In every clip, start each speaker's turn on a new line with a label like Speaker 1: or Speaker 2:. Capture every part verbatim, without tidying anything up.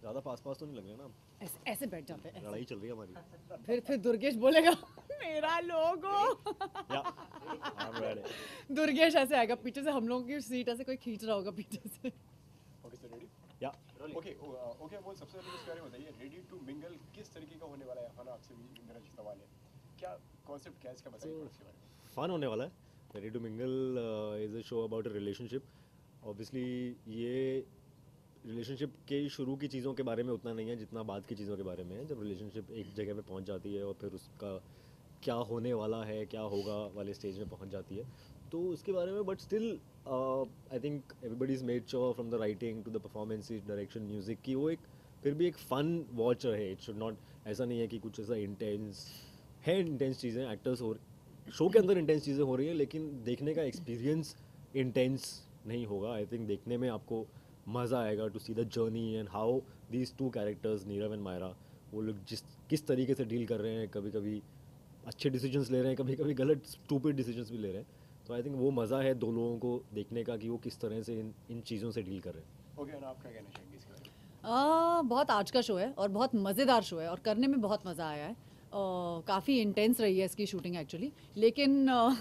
Speaker 1: ज़्यादा पास पास तो नहीं लग रहे ना?
Speaker 2: ऐसे ऐसे बैठ जाते हैं
Speaker 1: लड़ाई
Speaker 2: ऐसे।
Speaker 1: चल रही है हमारी।
Speaker 2: फिर फिर दुर्गेश बोलेगा मेरा लोगो।
Speaker 1: या आई एम रेडी।
Speaker 2: दुर्गेश ऐसे आएगा पीछे से, हम लोगों की सीट ऐसे कोई खींच रहा होगा पीछे से।
Speaker 3: Okay sir, ready?
Speaker 1: या
Speaker 3: ओके ओके वो सबसे पहले इसके बारे में बताइए, रेडी टू मिंगल किस तरीके का होने वाला है? खाना आपसे भी मेरा जो सवाल है, क्या कॉन्सेप्ट क्या है इसका, बताइए थोड़ा इसके बारे में।
Speaker 1: फन होने वाला है। Ready to mingle is a show about a relationship. Obviously ये रिलेशनशिप के शुरू की चीज़ों के बारे में उतना नहीं है जितना बाद की चीज़ों के बारे में है। जब रिलेशनशिप एक जगह पे पहुंच जाती है और फिर उसका क्या होने वाला है, क्या होगा वाले स्टेज में पहुंच जाती है, तो उसके बारे में। But still I think everybody is made sure from the writing to the performance, direction, music की वो एक फिर भी एक फ़न वॉच रहे। इट शुड नॉट, ऐसा नहीं है कि कुछ ऐसा इंटेंस है। इंटेंस चीज़ें एक्टर्स हो, शो के अंदर इंटेंस चीज़ें हो रही है, लेकिन देखने का एक्सपीरियंस इंटेंस नहीं होगा। आई थिंक देखने में आपको मज़ा आएगा to see the journey and how these two characters Neerav and Myra, वो लोग जिस किस तरीके से डील कर रहे हैं, कभी कभी अच्छे डिसीजंस ले रहे हैं, कभी कभी गलत स्टूपिड डिसीजंस भी ले रहे हैं। तो आई थिंक वो मज़ा है दो लोगों को देखने का कि वो किस तरह से इन इन चीज़ों से डील कर रहे हैं।
Speaker 3: ओके, और आप क्या कहना चाहेंगे इसके बारे में?
Speaker 2: आ, बहुत आज का शो है और बहुत मज़ेदार शो है और करने में बहुत मज़ा आया है। काफ़ी इंटेंस रही है इसकी शूटिंग एक्चुअली, लेकिन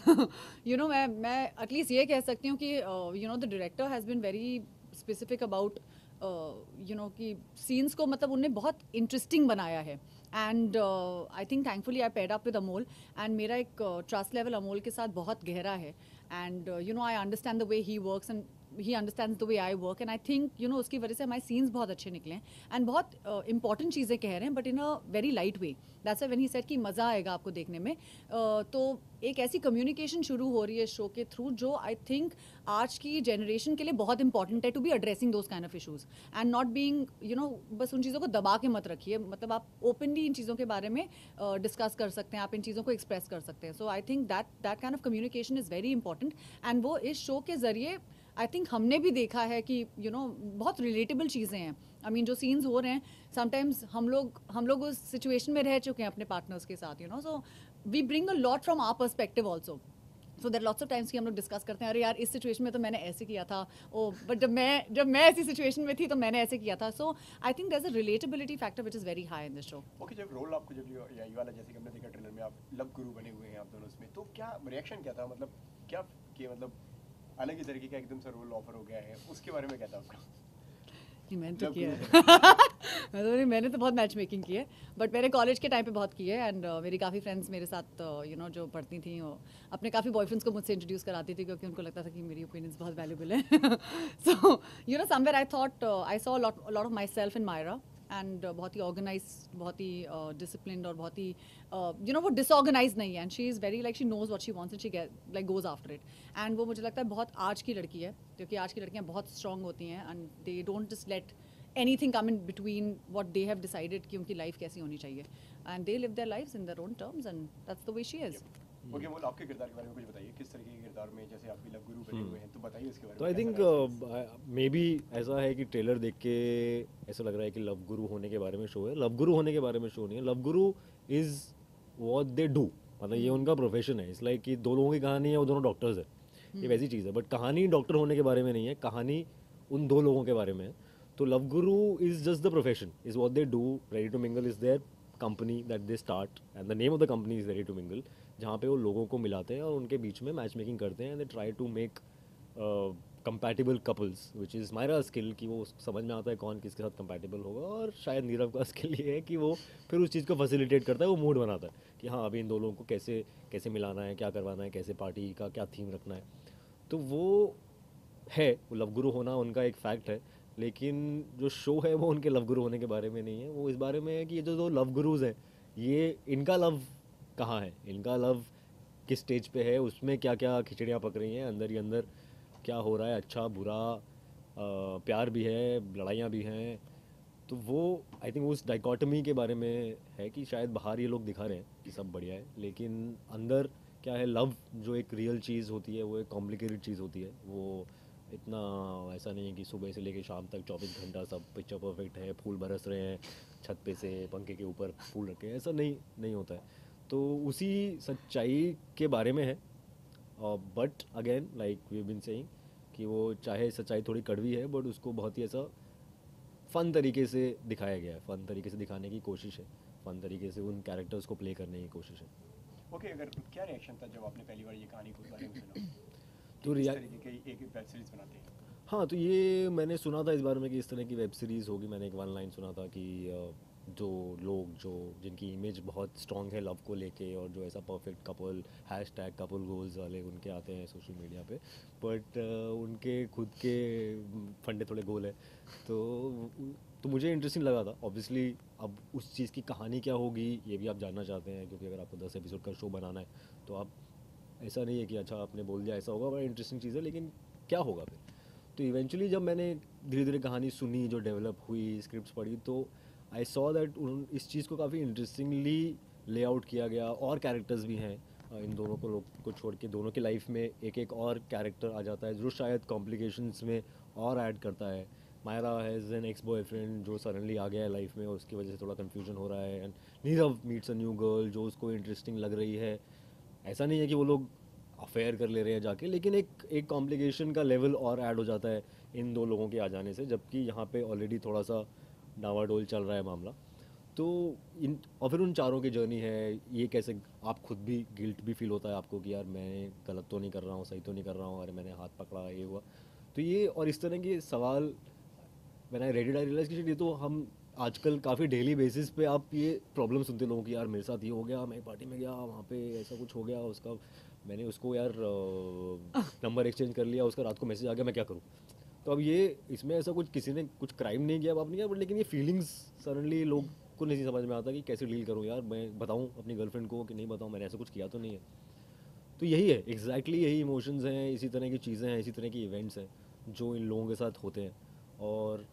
Speaker 2: यू नो मैं मैं एटलीस्ट ये कह सकती हूँ कि you know the director has been very specific about you know कि सीन्स को, मतलब उनने बहुत इंटरेस्टिंग बनाया है। And I think thankfully I paired up with Amol, and मेरा एक ट्रस्ट लेवल अमोल के साथ बहुत गहरा है। And you know I understand the way he works and he understands the way I work, and I think you know उसकी वजह से हमारे सीन्स बहुत अच्छे निकले हैं एंड बहुत इंपॉर्टेंट uh, चीज़ें कह रहे हैं, but in a very light way. That's when he said कि मज़ा आएगा आपको देखने में। uh, तो एक ऐसी कम्युनिकेशन शुरू हो रही है शो के थ्रू जो आई थिंक आज की जनरेशन के लिए बहुत इंपॉर्टेंट है, to be addressing those kind of issues and not being you know, बस उन चीज़ों को दबा के मत रखिए। मतलब आप ओपनली इन चीज़ों के बारे में डिस्कस uh, कर सकते हैं, आप इन चीज़ों को एक्सप्रेस कर सकते हैं। So I think that that kind of communication is very important, and वो इस शो के ज़रिए आई थिंक हमने भी देखा है कि यू you नो know, बहुत रिलेटेबल चीज़ें हैं। आई मीन जो सीन्स हो रहे हैं समटाइम्स हम लोग हम लोग उस सिचुएशन में रह चुके हैं अपने पार्टनर्स के साथ, you know, so we bring a lot from our perspective also. So there lots of times कि हम लोग डिस्कस करते हैं, अरे यार इस सिचुएशन में तो मैंने ऐसे किया था, ओ बट जब मैं जब मैं ऐसी सिचुएशन में थी तो मैंने ऐसे किया था। So I think there is a relatability factor which is very high in this show.
Speaker 3: Okay, जब रोल आपको जब ये ये वाला, जैसे कि हमने देखा ट्रेलर में, आप लव गुरु बने हुए हैं आप दोनों इसमें, तो क्या रिएक्शन क्या था? मतलब क्या कि मतलब अलग ही तरीके का एकदम से रोल ऑफर हो गया है, उसके बारे में क्या था आपका?
Speaker 2: नहीं मैंने तो
Speaker 3: जब
Speaker 2: किया
Speaker 3: group
Speaker 2: है मैं तो नहीं, मैंने तो बहुत मैच मेकिंग की है, बट मैंने कॉलेज के टाइम पे बहुत की है। एंड uh, मेरी काफ़ी फ्रेंड्स मेरे साथ यू नो जो पढ़ती थी वो अपने काफ़ी बॉयफ्रेंड्स को मुझसे इंट्रोड्यूस कराती थी, क्योंकि उनको लगता था कि मेरी ओपिनियंस बहुत वैल्यूबल है। So you know somewhere I thought I saw lot lot of myself in Myra, and बहुत ही ऑर्गेनाइज, बहुत ही डिसिप्लिन और बहुत ही यू नो वो डिसऑर्गेनाइज नहीं है। And she is very like she knows what she wants and she like goes after it. And वो मुझे लगता है बहुत आज की लड़की है, क्योंकि आज की लड़कियाँ बहुत स्ट्रांग होती हैं and they don't just let anything come in between what they have decided कि उनकी लाइफ कैसी होनी चाहिए, and they live their lives in their own terms and that's the way she is.
Speaker 3: Okay, बोल आपके किरदार के बारे में कुछ बताइए, किस तरीके के किरदार में, जैसे आप भी लव गुरु बने हुए हैं, तो बताइए उसके बारे में।
Speaker 1: तो आई
Speaker 3: कैसा
Speaker 1: थिंक
Speaker 3: रहा experience?
Speaker 1: मे बी ऐसा है कि ट्रेलर देख के ऐसा लग रहा है कि लव गुरु होने के बारे में शो है। लव गुरु होने के बारे में शो नहीं है। Love guru is what they do, मतलब ये उनका प्रोफेशन है। इस लाइक कि दो लोगों की कहानी है, वो दोनों डॉक्टर्स है, ये वैसी चीज़ है। बट कहानी डॉक्टर होने के बारे में नहीं है, कहानी उन दो लोगों के बारे में है। तो love guru is just the profession, is what they do. Ready to mingle is their company that they start, and the name of the company is ready to mingle, जहाँ पे वो लोगों को मिलाते हैं और उनके बीच में मैच मेकिंग करते हैं, and they try to make compatible couples, which is Myra skill कि वो समझ में आता है कौन किसके साथ कंपैटिबल होगा। और शायद नीरव का स्किल ये है कि वो फिर उस चीज़ को फैसिलिटेट करता है, वो मूड बनाता है कि हाँ अभी इन दो लोगों को कैसे कैसे मिलाना है, क्या करवाना है, कैसे पार्टी का क्या थीम रखना है। तो वो है, वो लव गुरु होना उनका एक फैक्ट है, लेकिन जो शो है वो उनके लव गुरु होने के बारे में नहीं है। वो इस बारे में है कि ये जो दो लव गुरुज हैं, ये इनका लव कहाँ है, इनका लव किस स्टेज पे है, उसमें क्या क्या खिचड़ियाँ पक रही हैं अंदर ही अंदर, क्या हो रहा है, अच्छा बुरा, आ, प्यार भी है, लड़ाइयाँ भी हैं। तो वो आई थिंक उस डाइकॉटमी के बारे में है कि शायद बाहर ये लोग दिखा रहे हैं कि सब बढ़िया है, लेकिन अंदर क्या है, लव जो एक रियल चीज़ होती है वो एक कॉम्प्लिकेटेड चीज़ होती है। वो इतना ऐसा नहीं है कि सुबह से लेकर शाम तक चौबीस घंटा सब पिक्चर परफेक्ट है, फूल बरस रहे हैं छत पे से, पंखे के ऊपर फूल रखे हैं, ऐसा नहीं नहीं होता है। तो उसी सच्चाई के बारे में है। But again like we been saying कि वो चाहे सच्चाई थोड़ी कड़वी है, बट उसको बहुत ही ऐसा फ़न तरीके से दिखाया गया है, फ़न तरीके से दिखाने की कोशिश है, फ़न तरीके से उन कैरेक्टर्स को प्ले करने की कोशिश है।
Speaker 3: ओके, अगर क्या रिएक्शन था जब आपने पहली बार ये कहानी को बारे में सुना
Speaker 1: तो
Speaker 3: कि इस
Speaker 1: रिया
Speaker 3: तरीके की एक वेब सीरीज बनाते हैं?
Speaker 1: हाँ, तो ये मैंने सुना था इस बारे में कि इस तरह की वेब सीरीज़ होगी। मैंने एक वन लाइन सुना था कि अ, जो लोग जो जिनकी इमेज बहुत स्ट्रॉन्ग है लव को लेके और जो ऐसा perfect couple hashtag couple goals वाले उनके आते हैं सोशल मीडिया पे, बट उनके खुद के फंडे थोड़े गोल है। तो तो मुझे इंटरेस्टिंग लगा था ऑब्वियसली। अब उस चीज़ की कहानी क्या होगी ये भी आप जानना चाहते हैं, क्योंकि अगर आपको दस एपिसोड का शो बनाना है तो आप, ऐसा नहीं है कि अच्छा आपने बोल दिया ऐसा होगा, बड़ा इंटरेस्टिंग चीज़ है, लेकिन क्या होगा फिर। तो इवेंचुअली जब मैंने धीरे धीरे कहानी सुनी, जो डेवलप हुई, स्क्रिप्ट्स पढ़ी, तो आई सॉ दैट उन इस चीज़ को काफ़ी इंटरेस्टिंगली लेआउट किया गया। और कैरेक्टर्स भी हैं अ, इन दोनों को लोग को छोड़ के दोनों की लाइफ में एक एक और कैरेक्टर आ जाता है जो शायद कॉम्प्लिकेशंस में और ऐड करता है। Myra has an ex boyfriend जो सडनली आ गया है लाइफ में और उसकी वजह से थोड़ा कन्फ्यूजन हो रहा है। And Neerav meets a new girl जो उसको इंटरेस्टिंग लग रही है। ऐसा नहीं है कि वो लोग अफेयर कर ले रहे हैं जाके, लेकिन एक एक कॉम्प्लिकेशन का लेवल और ऐड हो जाता है इन दो लोगों के आ जाने से, जबकि यहाँ पे ऑलरेडी थोड़ा सा डावाडोल चल रहा है मामला। तो इन और फिर उन चारों की जर्नी है, ये कैसे आप खुद भी गिल्ट भी फील होता है आपको कि यार मैं गलत तो नहीं कर रहा हूँ, सही तो नहीं कर रहा हूँ, अरे मैंने हाथ पकड़ा ये हुआ। तो ये और इस तरह के सवाल मैंने I read it I realise कि ये तो हम आजकल काफ़ी डेली बेसिस पे आप ये प्रॉब्लम सुनते लोगों की, यार मेरे साथ ये हो गया, मैं पार्टी में गया वहाँ पे ऐसा कुछ हो गया, उसका मैंने उसको यार नंबर एक्सचेंज कर लिया, उसका रात को मैसेज आ गया, मैं क्या करूँ। तो अब ये इसमें ऐसा कुछ किसी ने कुछ क्राइम नहीं किया, बाप नहीं किया, बट लेकिन ये फीलिंग्स सडनली लोग को नहीं समझ में आता कि कैसे डील करूँ यार, मैं बताऊँ अपनी गर्लफ्रेंड को कि नहीं बताऊँ, मैंने ऐसा कुछ किया तो नहीं है। तो यही है एग्जैक्टली exactly यही इमोशंस हैं, इसी तरह की चीज़ें हैं, इसी तरह की इवेंट्स हैं जो इन लोगों के साथ होते हैं। और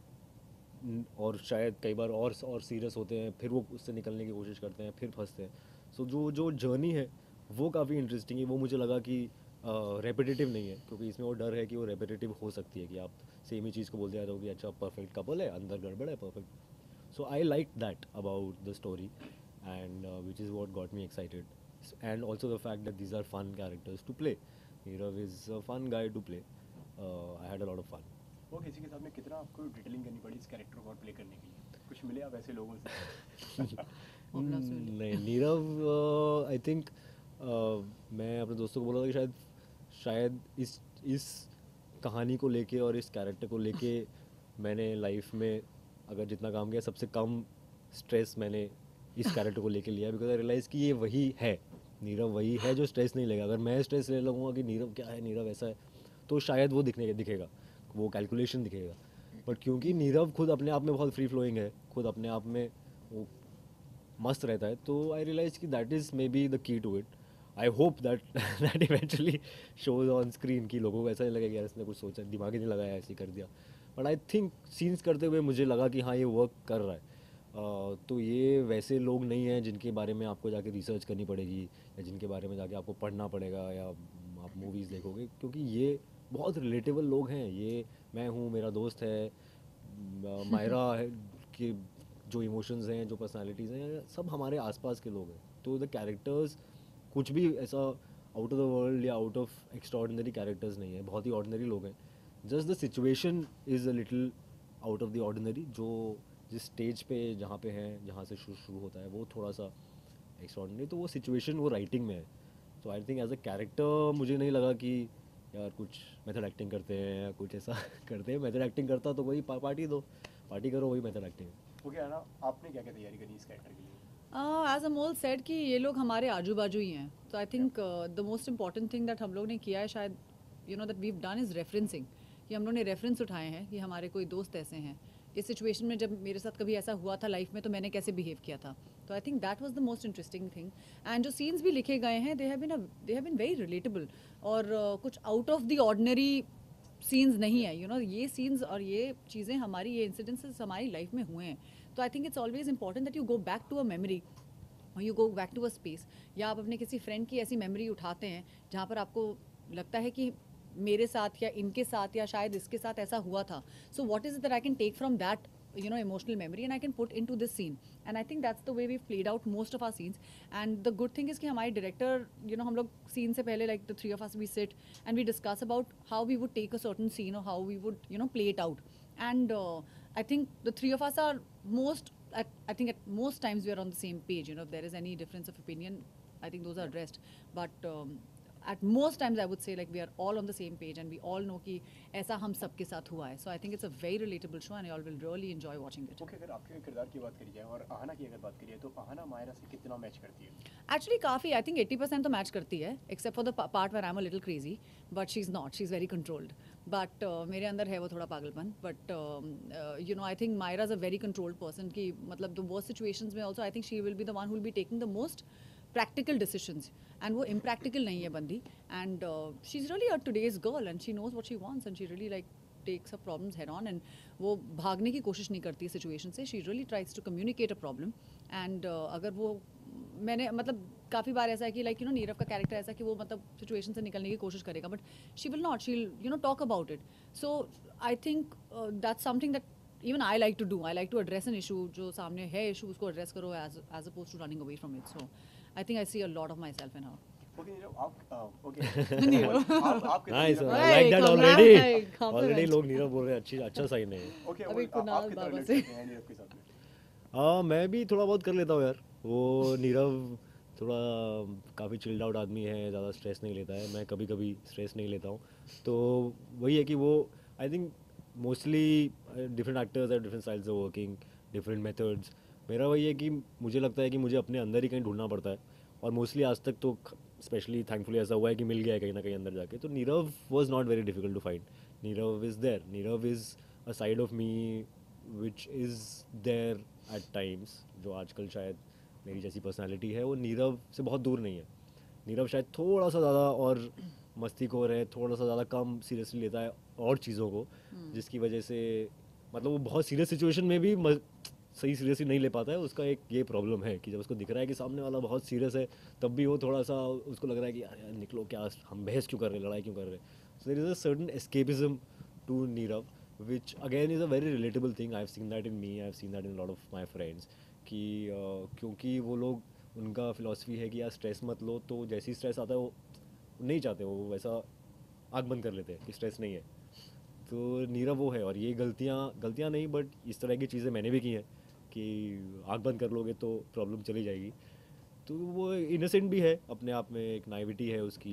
Speaker 1: और शायद कई बार और और सीरियस होते हैं, फिर वो उससे निकलने की कोशिश करते हैं, फिर फंसते हैं। सो जो जो जर्नी है वो काफ़ी इंटरेस्टिंग है। वो मुझे लगा कि रेपिटेटिव नहीं है, क्योंकि इसमें वो डर है कि वो रेपिटेटिव हो सकती है कि आप सेम ही चीज़ को बोलते आ रहे हो कि अच्छा परफेक्ट कपल है, अंदर गड़बड़ है, perfect. So I like that about the story and which is what got me excited. And also the fact that these are fun characters to play. Neerav is a fun guy to play. I had a lot of fun.
Speaker 3: वो किसी के साथ में कितना आपको detailing करनी पड़ी इस कैरेक्टर को और प्ले करने के लिए? कुछ मिले आप ऐसे लोगों से?
Speaker 2: Obla Suli.
Speaker 1: नहीं, नीरव आई थिंक मैं अपने दोस्तों को बोला था कि शायद शायद इस इस कहानी को लेके और इस कैरेक्टर को लेके मैंने लाइफ में अगर जितना काम किया सबसे कम स्ट्रेस मैंने इस कैरेक्टर को लेके लिया, बिकॉज आई रियलाइज़ कि ये वही है, नीरव वही है जो स्ट्रेस नहीं लेगा। अगर मैं स्ट्रेस ले लगूंगा कि नीरव क्या है, नीरव ऐसा है, तो शायद वो दिखने दिखेगा, वो कैलकुलेशन दिखेगा। बट क्योंकि नीरव खुद अपने आप में बहुत फ्री फ्लोइंग है, खुद अपने आप में वो मस्त रहता है, तो आई रियलाइज कि that is maybe the key to it. I hope that that eventually shows on screen कि लोगों को ऐसा नहीं लगेगा यार इसने कुछ सोचा, दिमाग ही नहीं लगाया, ऐसे ही कर दिया। बट आई थिंक सीन्स करते हुए मुझे लगा कि हाँ ये वर्क कर रहा है। uh, तो ये वैसे लोग नहीं हैं जिनके बारे में आपको जाके रिसर्च करनी पड़ेगी या जिनके बारे में जाके आपको पढ़ना पड़ेगा या आप मूवीज़ देखोगे, क्योंकि ये बहुत रिलेटेबल लोग हैं। ये मैं हूँ, मेरा दोस्त है, म- मायरा है, कि जो इमोशंस हैं, जो पर्सनालिटीज़ हैं, सब हमारे आसपास के लोग हैं। तो द कैरेक्टर्स कुछ भी ऐसा आउट ऑफ द वर्ल्ड या आउट ऑफ एक्स्ट्राऑर्डिनरी कैरेक्टर्स नहीं है, बहुत ही ऑर्डिनरी लोग हैं। Just the situation is a little out of the ordinary. जो जिस स्टेज पे जहाँ पे हैं, जहाँ से शुरू शुरू होता है वो थोड़ा सा एक्स्ट्राऑर्डिनरी, तो वो सिचुएशन वो राइटिंग में है। तो I think as a character मुझे नहीं लगा कि यार कुछ मेथड एक्टिंग करते हैं या कुछ ऐसा करते हैं। मेथड एक्टिंग करता तो वही पा, पार्टी दो, पार्टी करो, वही मेथड एक्टिंग है।
Speaker 3: ओके आना, आपने क्या क्या तैयारी करी इस कैरेक्टर के लिए?
Speaker 2: एज अमोल सेड कि ये लोग हमारे आजू बाजू ही हैं, तो I think the most important thing that हम लोग ने किया है शायद, you know that we done is referencing, कि हम लोग ने रेफरेंस उठाए हैं कि हमारे कोई दोस्त ऐसे हैं, इस सिचुएशन में जब मेरे साथ कभी ऐसा हुआ था लाइफ में तो मैंने कैसे बिहेव किया था। तो I think that was the most interesting thing. And जो सीन्स भी लिखे गए हैं they have been they have been very relatable, और uh, कुछ out of the ordinary scenes नहीं है, यू नो ये सीन्स और ये चीज़ें हमारी, ये इंसिडेंसेस हमारी लाइफ में हुए हैं। तो I think it's always important that you go back to a memory, you go back to a space, या आप अपने किसी फ्रेंड की ऐसी मेमोरी उठाते हैं जहाँ पर आपको लगता है कि मेरे साथ या इनके साथ या शायद इसके साथ ऐसा हुआ था। So what is it that I can take from that you know emotional memory and I can put into this scene, and I think that's the way we've played out most of our scenes. And the good thing is कि हमारे director, you know हम लोग scene से पहले like the three of us we sit and we discuss about how we would take a certain scene or how we would you know play it out. And uh, I think the three of us are most, at, I think at most times we are on the same page. You know, if there is any difference of opinion, I think those are addressed. But um, at most times I would say like we are all on the same page and we all know कि ऐसा हम सबके साथ हुआ है. So I think it's a very relatable show and you all will really enjoy watching it.
Speaker 3: Okay, अगर आपके किरदार की बात करी जाए और आहना की अगर बात करिए तो आहना मायरा से कितना मैच करती है?
Speaker 2: Actually काफ़ी, I think eighty percent तो मैच करती है, except for the pa- part where I'm a little crazy, but she's not, she's very controlled. But uh, मेरे अंदर है वो थोड़ा पागलपन. But um, uh, you know, I think Myra's a very controlled person कि मतलब the worst situations में also I think she will be the one who will be taking the most practical decisions. And वो impractical नहीं है बंदी. And uh, she's really a today's girl and she knows what she wants and she really like takes her problems head on and वो भागने की कोशिश नहीं करती सिचुएशन से. She really tries to communicate a problem and uh, अगर वो मैंने मतलब काफ़ी बार ऐसा है कि लाइक यू नो नीरव का कैरेक्टर ऐसा कि वो मतलब सिचुएशन से निकलने की कोशिश करेगा but she will not, she will you know talk about it. So I think that's something that even I like to do. I like to address an issue जो सामने है इशू उसको एड्रेस करो as as opposed to running away from it. So I think I see a lot of myself in her.
Speaker 3: Okay, Neerav, आप okay
Speaker 2: Neerav.
Speaker 3: आप आप कितना
Speaker 1: nice,
Speaker 3: Neerav-
Speaker 1: I like that
Speaker 2: Hey,
Speaker 1: already.
Speaker 2: compliment, compliment.
Speaker 1: Already लोग नीरव बोल रहे हैं, अच्छी अच्छा साइन है.
Speaker 3: ओके,
Speaker 2: अभी
Speaker 3: वो-
Speaker 2: कुणाल
Speaker 3: आप कितना
Speaker 2: बाबा
Speaker 3: relate
Speaker 2: से-
Speaker 3: करते हैं नीरव के साथ में?
Speaker 1: हाँ, मैं भी थोड़ा बहुत कर लेता हूँ यार. वो नीरव थोड़ा काफ़ी चिल्ड आउट आदमी है, ज़्यादा स्ट्रेस नहीं लेता है. मैं कभी कभी स्ट्रेस नहीं लेता हूँ. तो वही है कि वो I think mostly different actors है, different styles of working, different methods. मेरा वही है कि मुझे लगता है कि मुझे अपने अंदर ही कहीं ढूंढना पड़ता है और मोस्टली आज तक तो स्पेशली थैंकफुली ऐसा हुआ है कि मिल गया है कहीं ना कहीं अंदर जाके. तो Neerav was not very difficult to find. Neerav is there. Neerav is a side of me which is there at times, जो आजकल शायद मेरी जैसी पर्सनालिटी है वो नीरव से बहुत दूर नहीं है. नीरव शायद थोड़ा सा ज़्यादा और मस्तीखोर है, थोड़ा सा ज़्यादा कम सीरियसली लेता है और चीज़ों को, जिसकी वजह से मतलब वो बहुत सीरियस सिचुएशन में भी म- सही सीरियसली नहीं ले पाता है. उसका एक ये प्रॉब्लम है कि जब उसको दिख रहा है कि सामने वाला बहुत सीरियस है तब भी वो थोड़ा सा उसको लग रहा है कि यार यार निकलो, क्या हम बहस क्यों कर रहे हैं, लड़ाई क्यों कर रहे हैं. So there is a certain escapism to Neerav which again is a very relatable thing. I've seen that in me, I've seen that in a lot of my friends कि uh, क्योंकि वो लोग उनका फिलॉसफी है कि यार स्ट्रेस मत लो, तो जैसे ही स्ट्रेस आता है वो नहीं चाहते, वो वैसा आग बंद कर लेते हैं कि स्ट्रेस नहीं है. तो नीरव वो है. और ये गलतियाँ गलतियाँ नहीं बट इस तरह की चीज़ें मैंने भी की हैं कि आग बंद कर लोगे तो प्रॉब्लम चली जाएगी. तो वो इनोसेंट भी है अपने आप में, एक नाइविटी है उसकी.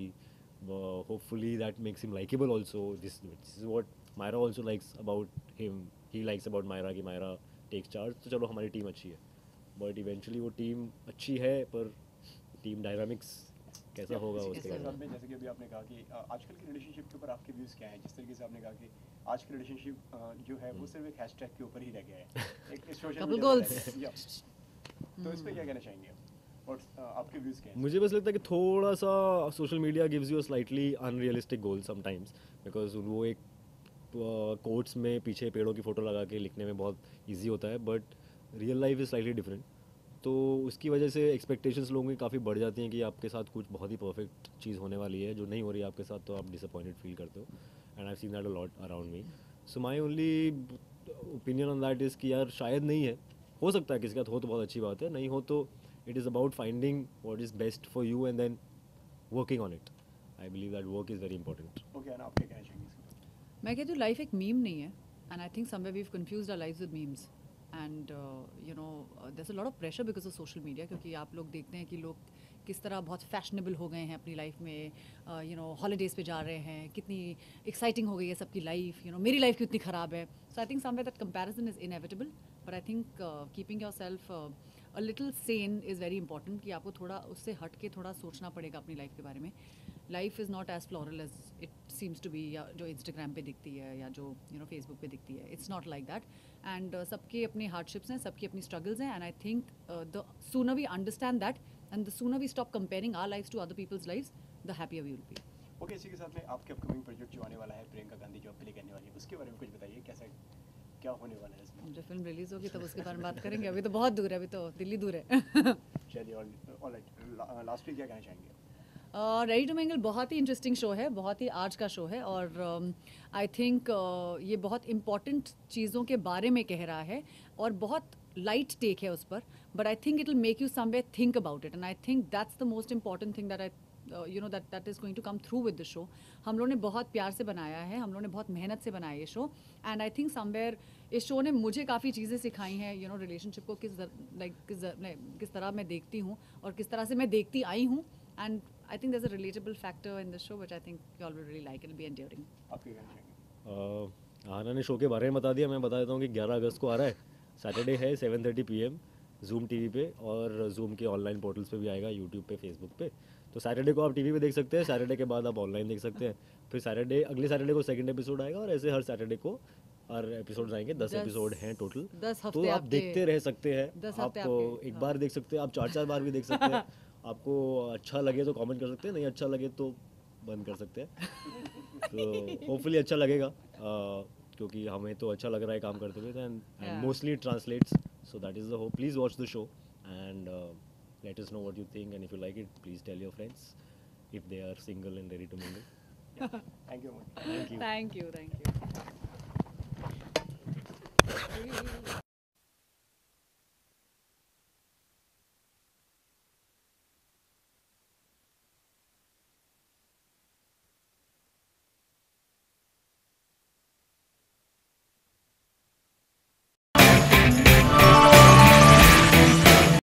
Speaker 1: Hopefully that makes him likeable also. This this is what Myra also likes about him. He likes about Myra कि मायरा टेक्स चार्ज. तो चलो हमारी टीम अच्छी है बट इवेंचुअली वो टीम अच्छी है पर टीम डायनामिक्स कैसा होगा
Speaker 3: इसी-
Speaker 1: उसके
Speaker 3: इसके
Speaker 1: बारे
Speaker 3: साथ
Speaker 1: में.
Speaker 3: में जैसे कि अभी आपने कहा कि अ, आजकल की रिलेशनशिप के ऊपर आपके व्यूज़ क्या हैं? जिस तरीके से आपने कहा कि आज की रिलेशनशिप जो है वो सिर्फ एक हैशटैग के ऊपर ही रह गया है, एक सोशल
Speaker 2: Couple
Speaker 3: मीडिया
Speaker 2: goals.
Speaker 3: पे रह गया. या तो इस पे क्या कहना चाहेंगे आप? और अ, आपके व्यूज़ क्या हैं?
Speaker 1: मुझे बस लगता है कि थोड़ा सा social media gives you a slightly unrealistic goal sometimes, because वो एक कोट्स में पीछे पेड़ों की फ़ोटो लगा के लिखने में बहुत इजी होता है but real life is slightly different. तो उसकी वजह से एक्सपेक्टेशंस लोगों की काफ़ी बढ़ जाती हैं कि आपके साथ कुछ बहुत ही परफेक्ट चीज़ होने वाली है, जो नहीं हो रही है आपके साथ तो आप डिसअपॉइंटेड फील करते हो. And I seen that a lot around me. So my only opinion on that is कि यार शायद नहीं है, हो सकता है किसी का हो तो बहुत अच्छी बात है, नहीं हो तो it is about finding what is best for you and then working on it. I believe that work is very important.
Speaker 3: Okay, Anna, आप क्या कहना चाहेंगे इसके ऊपर?
Speaker 2: मैं कहती हूँ लाइफ एक मीम नहीं है and I think somewhere we have confused our lives with memes and you know there is a lot of pressure because of social media. क्योंकि आप लोग देखते हैं कि लोग किस तरह बहुत फैशनेबल हो गए हैं अपनी लाइफ में, यू नो हॉलीडेज़ पे जा रहे हैं, कितनी एक्साइटिंग हो गई है सबकी लाइफ, यू नो मेरी लाइफ कितनी ख़राब है. So I think somewhere that comparison is inevitable but I think keeping yourself a little sane is very important कि आपको थोड़ा उससे हट के थोड़ा सोचना पड़ेगा अपनी लाइफ के बारे में. Life is not as floral as it seems to be, या जो इंस्टाग्राम पे दिखती है या जो यू नो फेसबुक पे दिखती है. It's not like that and सबके अपने हार्डशिप्स हैं, सबकी अपनी स्ट्रगल्स हैं and I think the sooner we understand that and the sooner we stop comparing our lives to other people's lives the happier we will be.
Speaker 3: Okay, इसी के साथ में आपके अपकमिंग प्रोजेक्ट जो आने वाला है, प्रियंका गांधी जो आप प्ले करने वाली है, उसके बारे में कुछ बताइए. कैसा क्या होने वाला है इसमें?
Speaker 2: जब फिल्म रिलीज होगी तब उसके बारे में बात करेंगे. अभी तो बहुत दूर है, अभी तो दिल्ली दूर है.
Speaker 3: चलिए, ऑलराइट, लास्ट में क्या कहना चाहेंगे?
Speaker 2: रेडी टू मिंगल बहुत ही इंटरेस्टिंग शो है, बहुत ही आज का शो है और आई um, थिंक uh, ये बहुत इम्पॉर्टेंट चीज़ों के बारे में कह रहा है और बहुत लाइट टेक है उस पर. But I think it will make you somewhere think about it and I think that's the most important thing that I you know that that is going to come through with the show. हम लोगों ने बहुत प्यार से बनाया है, हम लोगों ने बहुत मेहनत से बनाया ये show. And I think somewhere इस शो ने मुझे काफ़ी चीज़ें सिखाई हैं, यू नो रिलेशनशिप को किस लाइक किस like, किस तरह मैं देखती हूँ और किस तरह से मैं देखती आई हूँ. And I think there's a relatable factor in the show which I think you all will really like. It'll be enduring.
Speaker 3: आपके कहना चाहेंगे?
Speaker 1: आना ने शो के बारे में बता दिया. मैं बता देता हूँ कि ग्यारह अगस्त को आ रहा है, सैटरडे है, seven thirty P M Zoom TV पे, और जूम के ऑनलाइन पोर्टल्स पे भी आएगा, यूट्यूब पे, फेसबुक पे. तो सैटरडे को आप टीवी पे देख सकते हैं, सैटरडे के बाद आप ऑनलाइन देख सकते हैं. फिर सैटरडे अगले सैटरडे को सेकंड एपिसोड आएगा, और ऐसे हर सैटरडे को हर एपिसोड आएंगे. दस
Speaker 2: दस-
Speaker 1: एपिसोड हैं टोटल.
Speaker 2: दस
Speaker 1: तो
Speaker 2: हफ्ते
Speaker 1: आप
Speaker 2: आपके-
Speaker 1: देखते रह सकते हैं.
Speaker 2: दस
Speaker 1: आप
Speaker 2: हफ्ते आपके,
Speaker 1: एक
Speaker 2: हाँ.
Speaker 1: बार देख सकते हैं, आप चार चार बार भी देख सकते हैं. आपको अच्छा लगे तो कमेंट कर सकते हैं, नहीं अच्छा लगे तो बंद कर सकते हैं. तो होपफुली अच्छा लगेगा, uh, क्योंकि हमें तो अच्छा लग रहा है काम करते हुए. And
Speaker 2: Yeah.
Speaker 1: Mostly it translates, so that is the hope. Please watch the show and let us know what you think, and if you like it, please tell your friends if they are single and ready to mingle.
Speaker 3: Thank you.
Speaker 1: Thank you.
Speaker 2: Thank you, thank you.